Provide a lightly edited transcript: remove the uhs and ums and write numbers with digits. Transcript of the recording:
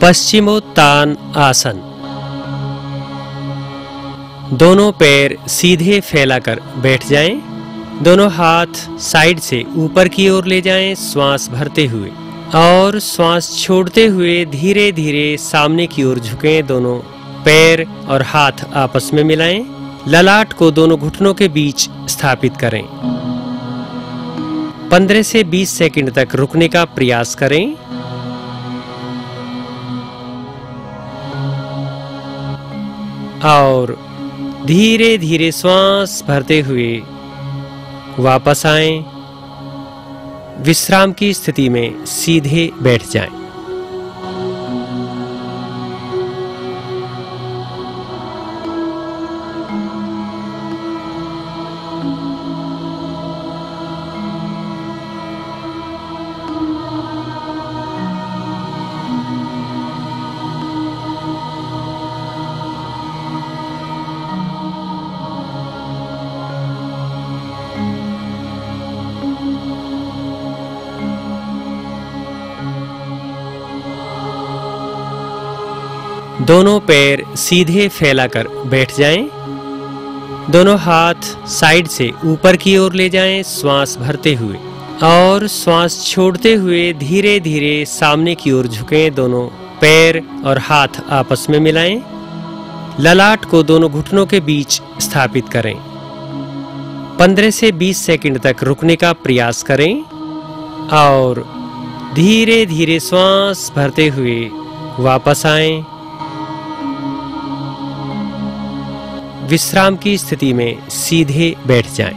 पश्चिमोत्तान आसन। दोनों पैर सीधे फैलाकर बैठ जाएं। दोनों हाथ साइड से ऊपर की ओर ले जाएं, श्वास भरते हुए और श्वास छोड़ते हुए धीरे धीरे सामने की ओर झुकें। दोनों पैर और हाथ आपस में मिलाएं। ललाट को दोनों घुटनों के बीच स्थापित करें। 15 से 20 सेकंड तक रुकने का प्रयास करें। और धीरे धीरे श्वास भरते हुए वापस आएं। विश्राम की स्थिति में सीधे बैठ जाएं। दोनों पैर सीधे फैलाकर बैठ जाएं। दोनों हाथ साइड से ऊपर की ओर ले जाएं, श्वास भरते हुए और श्वास छोड़ते हुए धीरे धीरे सामने की ओर झुकें। दोनों पैर और हाथ आपस में मिलाएं। ललाट को दोनों घुटनों के बीच स्थापित करें। 15 से 20 सेकंड तक रुकने का प्रयास करें और धीरे धीरे श्वास भरते हुए वापस आएं। विश्राम की स्थिति में सीधे बैठ जाएं।